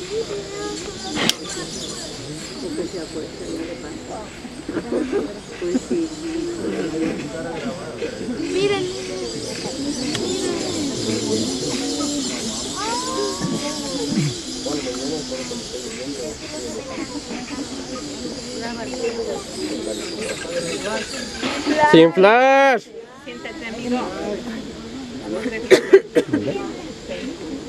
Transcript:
Porque se acuesta, no le pasa. Pues sí. Miren. Sin flash. Siéntate, amigo.